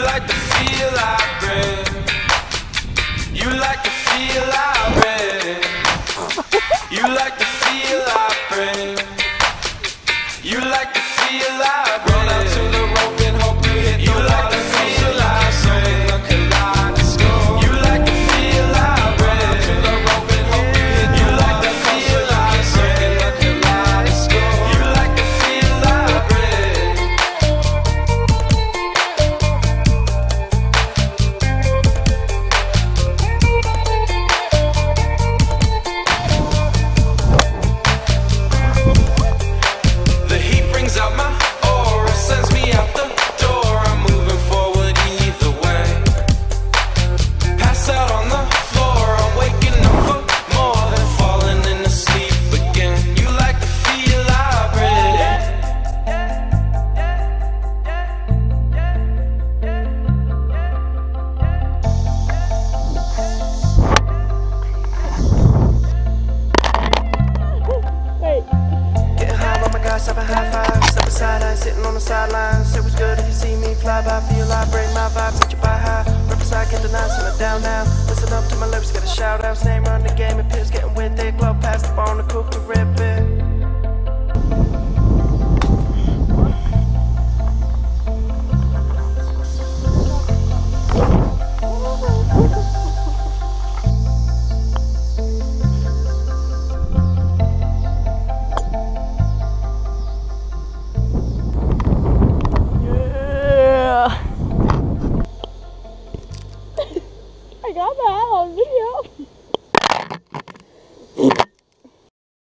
like the feel I bring. You like the feel I bring. You like the feel I bring. You like the feel I bring. Run out to the rope and hope you hit. You like the feel I bring. A kaleidoscope. You like the feel I bring. Run out to the rope and hope you hit. You like the feel I bring. A kaleidoscope. You like the feel I bring. The heat brings out my aura, sends me out the door. I'm moving forward either way. Pass out on the floor, I'm waking up for more than falling into sleep again. You like the feel I bring. Getting high, oh my gosh, having high five. Step aside, I ain't sitting on the sidelines. It was good if you see me fly by. Feel I bring my vibes, set you by high. Riverside, get the night, simmer down now. Listen up to my lips, get a shout out. Name run the game, it feels getting with it. Glow past the bar on the cook to rip it.